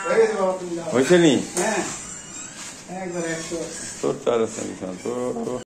হয়েছে নি হ্যাঁ একবার 100 তোর তো আর আছে তো